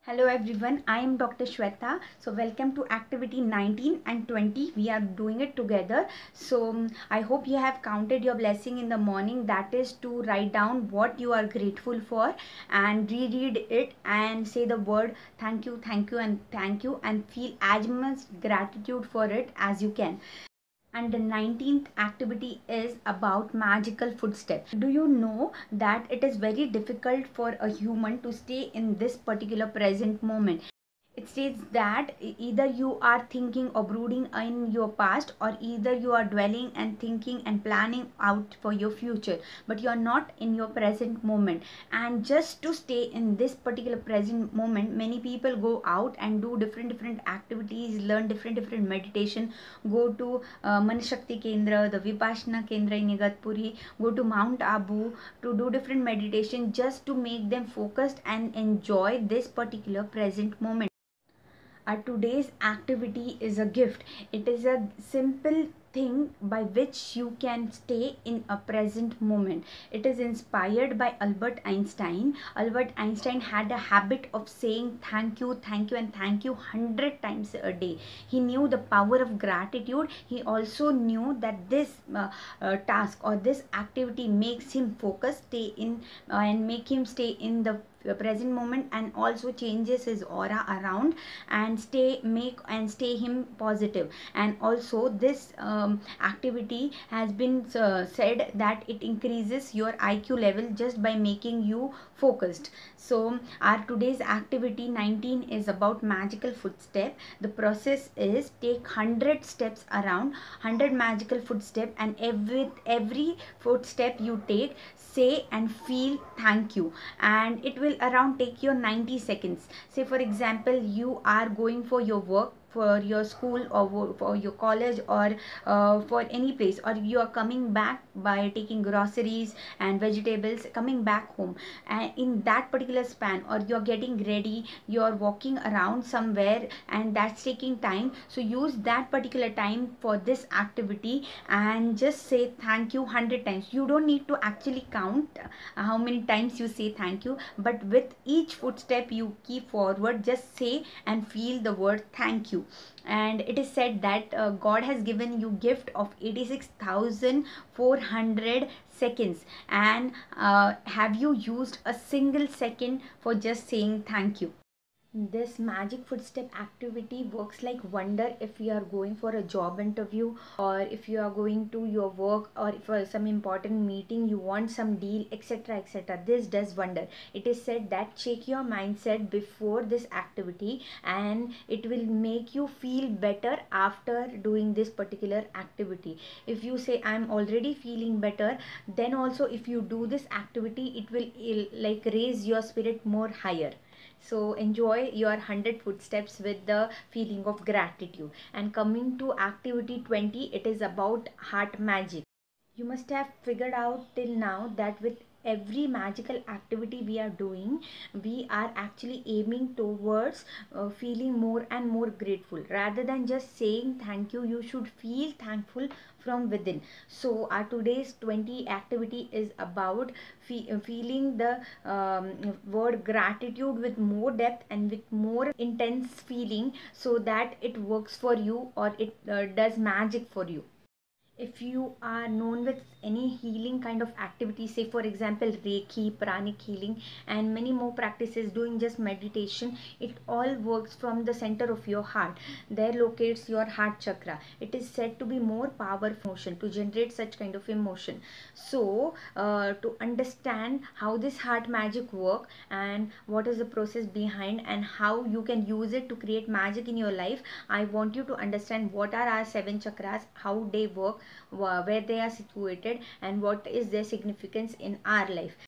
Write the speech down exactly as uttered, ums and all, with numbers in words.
Hello everyone, I am Doctor Shweta. So welcome to activity nineteen and twenty. We are doing it together. So um, I hope you have counted your blessing in the morning. That is to write down what you are grateful for and reread it and say the word thank you, thank you and thank you and feel as much gratitude for it as you can. And the nineteenth activity is about magical footstep. Do you know that it is very difficult for a human to stay in this particular present moment? It states that e- either you are thinking or brooding in your past, or either you are dwelling and thinking and planning out for your future, but you are not in your present moment. And just to stay in this particular present moment, many people go out and do different different activities, learn different different meditation, go to uh, Manashakti Kendra, the Vipassana Kendra in Igatpuri, go to Mount Abu to do different meditation just to make them focused and enjoy this particular present moment. Our today's activity is a gift. It is a simple thing by which you can stay in a present moment. It is inspired by Albert Einstein. Albert Einstein had a habit of saying thank you, thank you, and thank you hundred times a day. He knew the power of gratitude. He also knew that this uh, uh, task or this activity makes him focus, stay in, uh, and make him stay in the present moment, and also changes his aura around and stay make and stay him positive. And also this um, activity has been uh, said that it increases your I Q level just by making you focused. So our today's activity nineteen is about magical footstep. The process is take one hundred steps around, one hundred magical footstep, and every every footstep you take, say and feel thank you, and it will around take your ninety seconds. Say for example, you are going for your work, for your school, or for your college, or uh, for any place, or you are coming back by taking groceries and vegetables, coming back home, and in that particular span, or you're getting ready, you're walking around somewhere, and that's taking time. So use that particular time for this activity and just say thank you one hundred times. You don't need to actually count uh, how many times you say thank you, but with each footstep you keep forward, just say and feel the word thank you. And it is said that uh, God has given you gift of eighty-six thousand four hundred seconds, and uh, have you used a single second for just saying thank you? This magic footstep activity works like wonder if you are going for a job interview, or if you are going to your work, or for some important meeting, you want some deal, etc, etc. This does wonder. It is said that check your mindset before this activity, and it will make you feel better after doing this particular activity. If you say I'm already feeling better, then also if you do this activity, it will il- like raise your spirit more higher. So enjoy your one hundred footsteps with the feeling of gratitude. And coming to activity twenty, it is about heart magic. You must have figured out till now that with every magical activity we are doing, we are actually aiming towards uh, feeling more and more grateful. Rather than just saying thank you, you should feel thankful from within. So our today's twenty activity is about fe- uh, feeling the um, word gratitude with more depth and with more intense feeling, so that it works for you, or it uh, does magic for you. If you are known with any healing kind of activity, say for example Reiki, pranic healing, and many more practices, doing just meditation, it all works from the center of your heart. There locates your heart chakra. It is said to be more powerful emotion to generate such kind of emotion. So uh, to understand how this heart magic work, and what is the process behind, and how you can use it to create magic in your life, I want you to understand what are our seven chakras, how they work, where they are situated, and what is their significance in our life.